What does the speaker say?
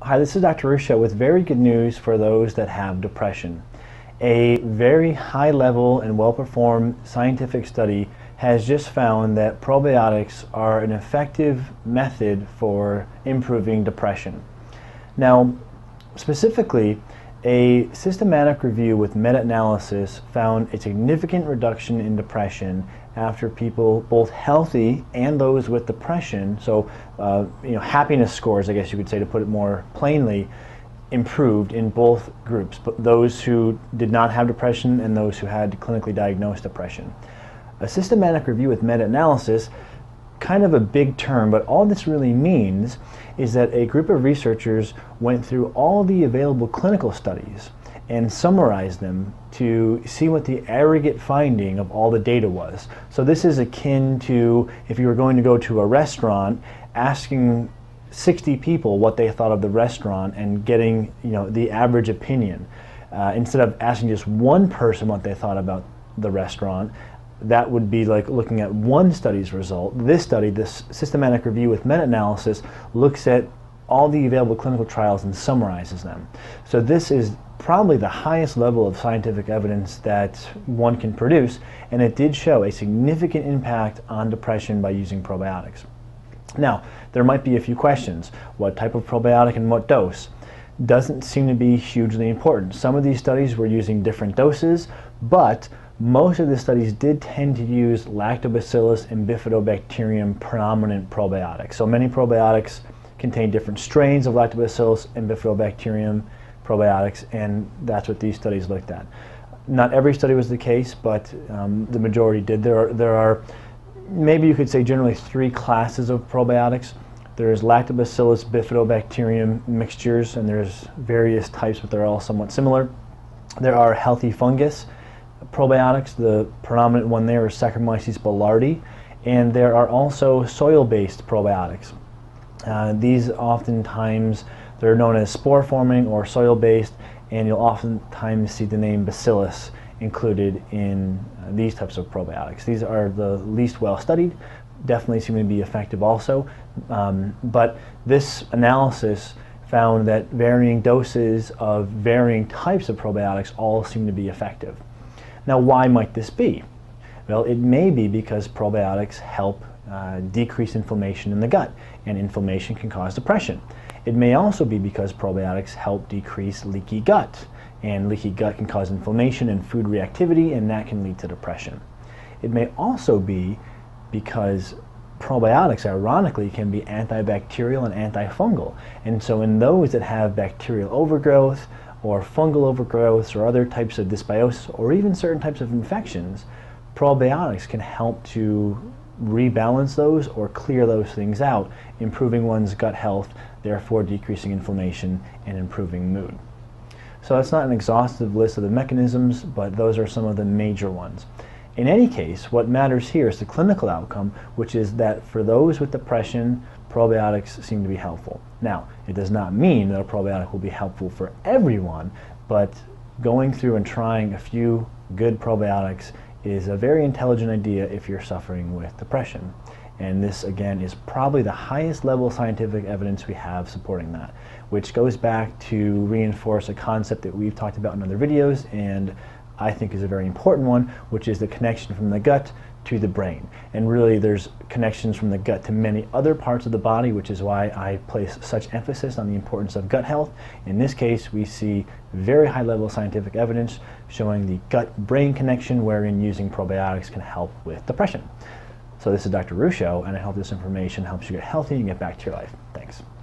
Hi, this is Dr. Ruscio with very good news for those that have depression. A very high level and well-performed scientific study has just found that probiotics are an effective method for improving depression. Now, specifically, a systematic review with meta-analysis found a significant reduction in depression after people, both healthy and those with depression, so happiness scores, I guess you could say to put it more plainly, improved in both groups, but those who did not have depression and those who had clinically diagnosed depression. A systematic review with meta-analysis, kind of a big term, but all this really means is that a group of researchers went through all the available clinical studies and summarized them to see what the aggregate finding of all the data was. So this is akin to if you were going to go to a restaurant, asking 60 people what they thought of the restaurant and getting the average opinion. Instead of asking just one person what they thought about the restaurant, that would be like looking at one study's result. This study, this systematic review with meta-analysis, looks at all the available clinical trials and summarizes them. So this is probably the highest level of scientific evidence that one can produce, and it did show a significant impact on depression by using probiotics. Now, there might be a few questions. What type of probiotic and what dose? Doesn't seem to be hugely important. Some of these studies were using different doses, but most of the studies did tend to use Lactobacillus and Bifidobacterium predominant probiotics. So many probiotics contain different strains of Lactobacillus and Bifidobacterium probiotics, and that's what these studies looked at. Not every study was the case, but the majority did. There are maybe you could say generally three classes of probiotics. There's Lactobacillus Bifidobacterium mixtures, and there's various types, but they're all somewhat similar. There are healthy fungus probiotics. The predominant one there is Saccharomyces boulardii, and there are also soil-based probiotics. These oftentimes, they're known as spore-forming or soil-based, and you'll oftentimes see the name bacillus included in these types of probiotics. These are the least well-studied, definitely seem to be effective also, but this analysis found that varying doses of varying types of probiotics all seem to be effective. Now, why might this be? Well, it may be because probiotics help decrease inflammation in the gut, and inflammation can cause depression. It may also be because probiotics help decrease leaky gut, and leaky gut can cause inflammation and food reactivity, and that can lead to depression. It may also be because probiotics, ironically, can be antibacterial and antifungal, and so in those that have bacterial overgrowth or fungal overgrowths or other types of dysbiosis or even certain types of infections, probiotics can help to rebalance those or clear those things out, improving one's gut health, therefore decreasing inflammation and improving mood. So that's not an exhaustive list of the mechanisms, but those are some of the major ones. In any case, what matters here is the clinical outcome, which is that for those with depression, probiotics seem to be helpful. Now, it does not mean that a probiotic will be helpful for everyone, but going through and trying a few good probiotics is a very intelligent idea if you're suffering with depression. And this, again, is probably the highest level of scientific evidence we have supporting that, which goes back to reinforce a concept that we've talked about in other videos, and I think is a very important one, which is the connection from the gut to the brain. And really there's connections from the gut to many other parts of the body, which is why I place such emphasis on the importance of gut health. In this case, we see very high level scientific evidence showing the gut-brain connection wherein using probiotics can help with depression. So this is Dr. Ruscio, and I hope this information helps you get healthy and get back to your life. Thanks.